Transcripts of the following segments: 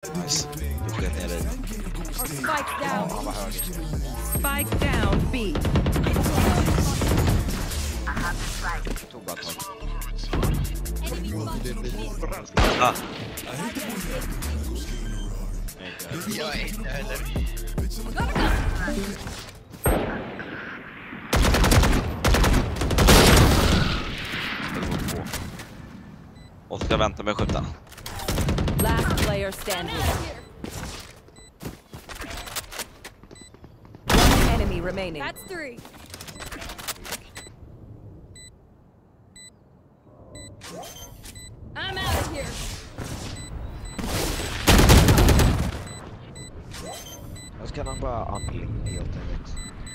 Nice. Du sket ner dig. Spike down. Han var hög. Spike down B. Tog bara ett tag. Jag är inte heller. Och ska vänta med att skjuta. Last player standing. One enemy remaining. That's 3. I'm out of here. Jag ska nog bara anping helt enkelt.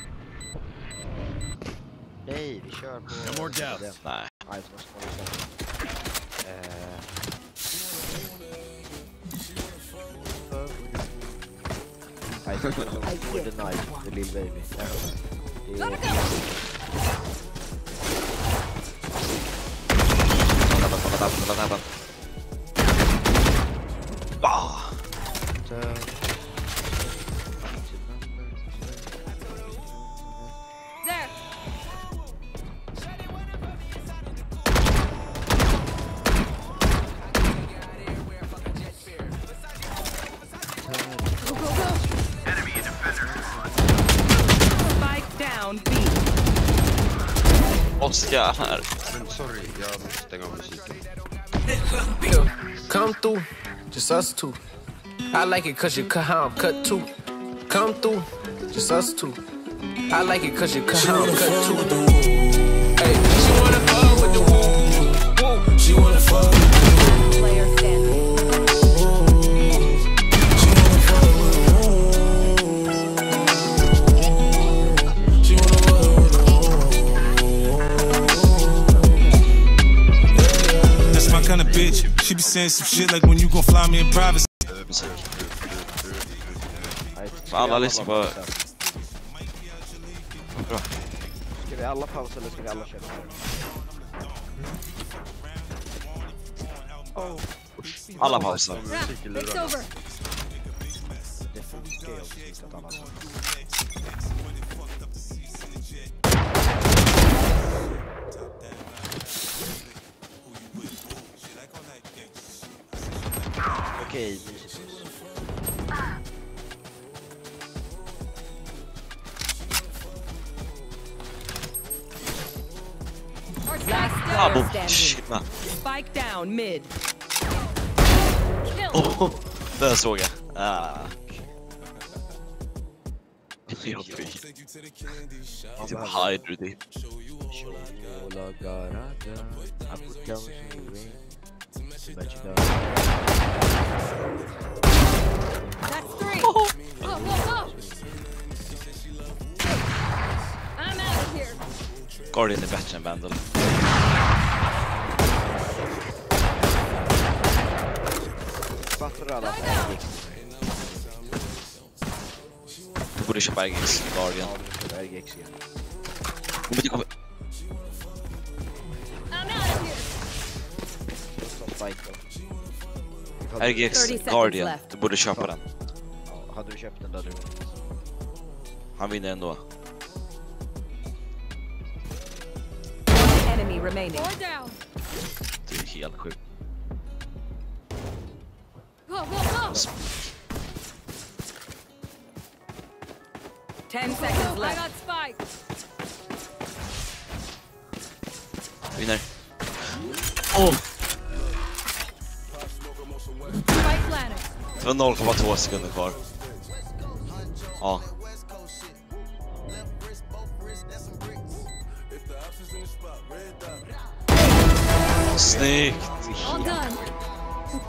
Nej, vi kör på... Nej. Nej, så måste man lyssna. I for the night, the little baby. Vänta. Bah! There. Go, go, go. Spike down B. Oskar här. Men sorry, jag måste stänga av musiken. Come through, just us two. I like it cause you cut how I'm cut too. Come through, just us two. I like it cause you cut how I'm cut too. Hey, she wanna fuck with the woo. She wanna fuck with the Player standing. That's my kind of bitch. She be saying some shit like when you gon' fly me in privacy. Fan, alla lyssnar på... Bra. Ska vi alla pausa eller ska vi alla köra? Alla pausar. It's over. Okej, Last Ah, player boom. standing. Shit, man. Spike down mid. Kill. Oh, där såg jag. Jag fy. Typ hide du det. That's 3. Go, go, go. I'm out of here. Guardian är bättre än Vandal. fattar alla. Du borde köpa RGX Guardian. RGX igen. Men det kommer... RGX Guardian, du borde köpa den. Ja, hade du köpt den där du? Han vinner ändå. Enemy remaining. Det är helt sjukt. Go, go, go. 10 seconds left. I got spike. Vinner. Åh! Spike planet. Det var 0,2 sekunder kvar. Ja. Snyggt! All done.